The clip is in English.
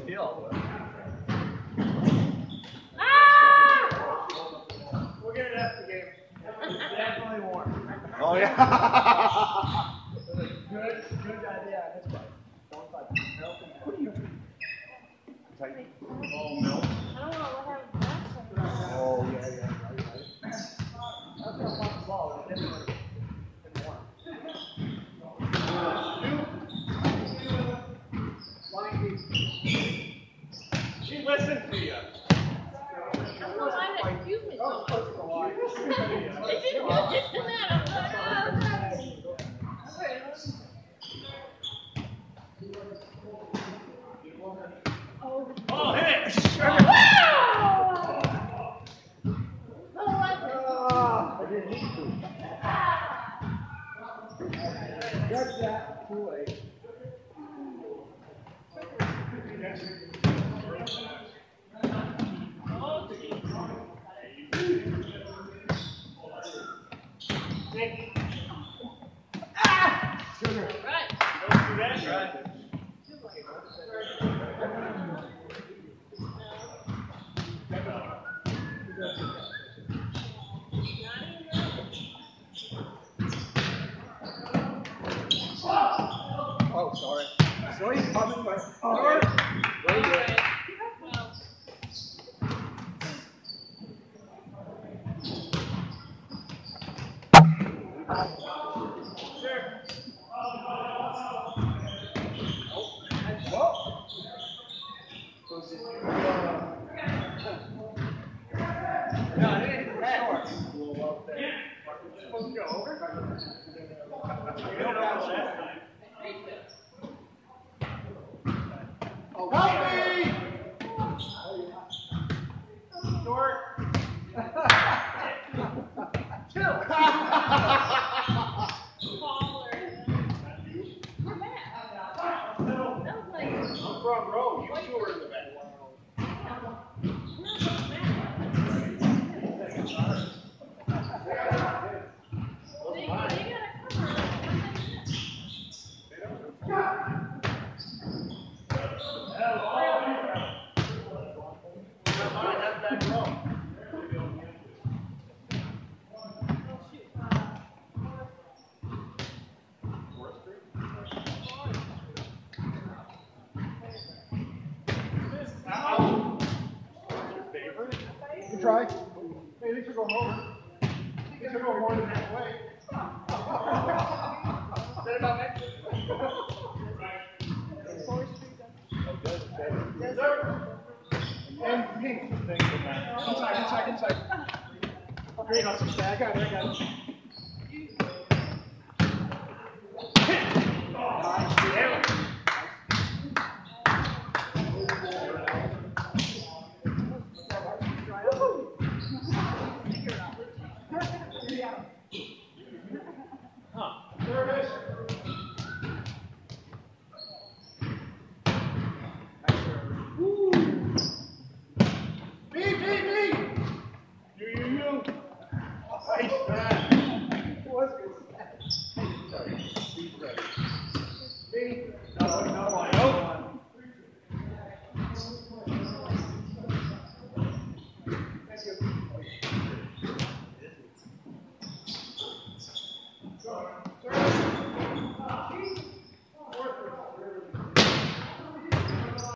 Deal. We'll get it after the game. Definitely warm. Oh yeah. Good idea. Don't touch milk. What are you doing? Oh, milk. I don't know what happened. Oh yeah. I was gonna pop the ball. It didn't warm. She listened to you. I don't know why that confused me so much. As soon as you just did that, I'm like, oh. Oh, hit it! Wow! I didn't need to. Got that. Too late. Sugar. Right. Don't do that, right? Oh, sorry. Sorry, coming by. Oh, very good. Front row, you two are in the back. You try. Hey, these are going over. These are going more than halfway. Set about next. Yes, sir. And pink. Inside. Great, I'll I got it.